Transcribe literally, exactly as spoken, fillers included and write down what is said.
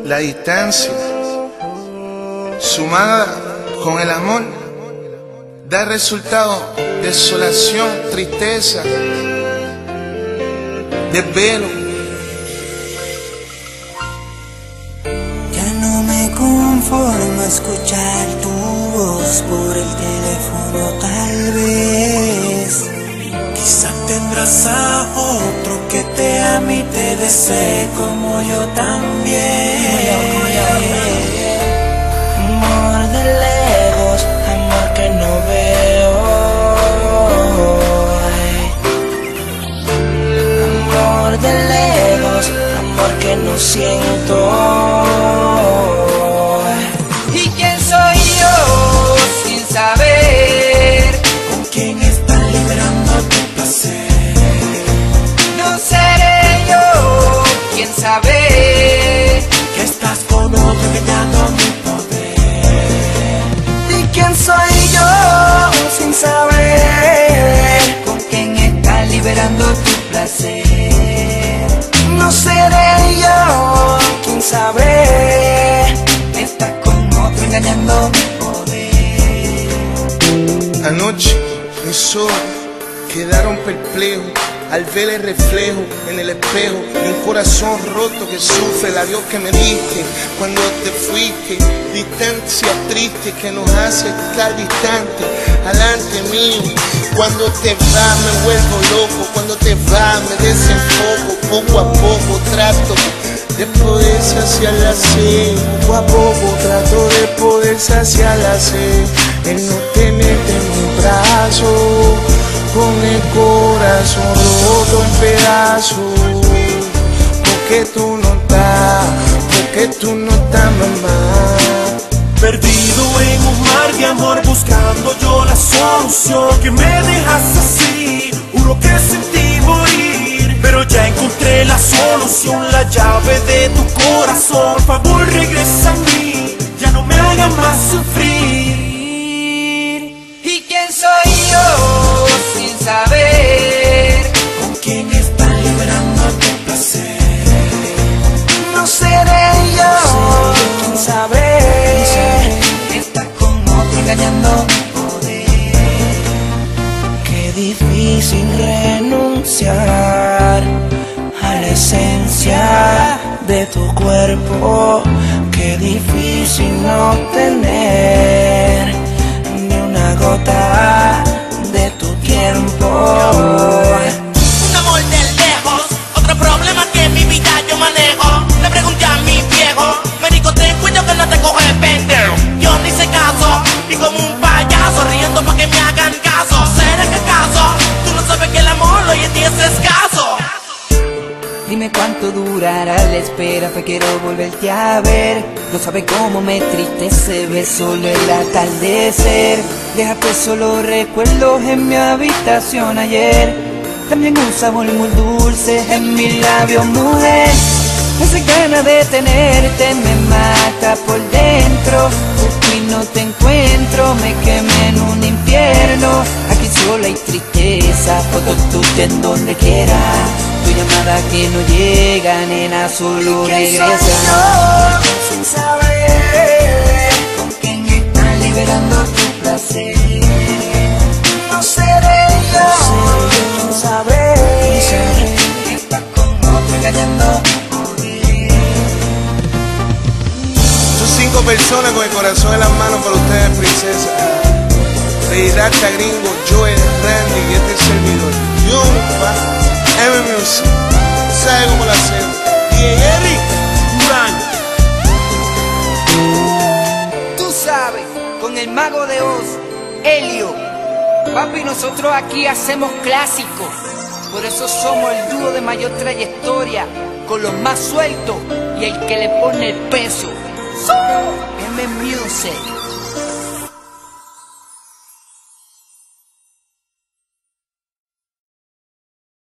La distancia, sumada con el amor, da resultado desolación, tristeza, desvelo. Ya no me conformo a escuchar tu voz por el teléfono, tal vez. Quizá tendrás a otro que te ame y te desee como yo también. Amor de lejos, amor que no veo. Amor de lejos, amor que no siento. ¿Y quién soy yo sin saber con quién está liberando tu placer? No seré yo quien sabe que estás con otro engañando mi poder. ¿Y quién soy yo sin saber con quién está liberando tu placer? No seré yo quien sabe que estás con otro engañando mi poder. Anoche mis ojos quedaron perplejos al ver el reflejo en el espejo de un corazón roto que sufre el adiós que me diste cuando te fuiste. Distancia triste que nos hace estar distantes, alante mío. Cuando te vas me vuelvo loco, cuando te vas me desenfoco. Poco a poco trato de poder saciar la sed, poco a poco trato de poder saciar la sed. El no tenerte en mi brazo, con el corazón roto en pedazos, porque tú no estás, porque tú no estás, mamá. Perdido en un mar de amor, buscando yo la solución. Que me dejas así, juro que sentí morir, pero ya encontré la solución, la llave de tu corazón. Por favor regresa a mí, ya no me hagas más sufrir. ¿Y quién soy yo sin saber con quién está liberando tu placer? No seré yo quien sabe que estás con otro engañando mi poder. Qué difícil renunciar a la esencia de tu cuerpo. Qué difícil no tener ni una gota de tu tiempo. Un amor de lejos, otro problema que en mi vida yo manejo. Le pregunté a mi viejo, me dijo ten cuidado que no te coge pendejo. Yo ni hice caso, y como un payaso riendo pa' que me hagan caso. ¿Será que acaso tú no sabes que el amor hoy en día es escaso? Dime cuánto durará la espera, pues quiero volverte a ver. No sabes cómo me entristece ver solo el atardecer. Déjate solo recuerdos en mi habitación ayer. También un sabor muy dulce en mis labios, mujer. Esa gana de tenerte me mata por dentro. Busco y no te encuentro, me quemé en un infierno. Aquí solo hay tristeza, fotos tuyas en donde quiera. Tu llamada que no llega, nena, solo regresa. Sin saber con quién están liberando tu placer. No seré yo quien sabe que estás con otro engañando mi poder. Son cinco personas con el corazón en las manos para ustedes, princesa. Reirata, Gringo, Joel, Randy y este servidor. Yumpa, M Music, ¿sabe cómo lo hacemos? Y Eric, Durán. Tú sabes, con el mago de Oz, Helio. Papi, nosotros aquí hacemos clásicos. Por eso somos el dúo de mayor trayectoria, con los más sueltos y el que le pone el peso. M Music.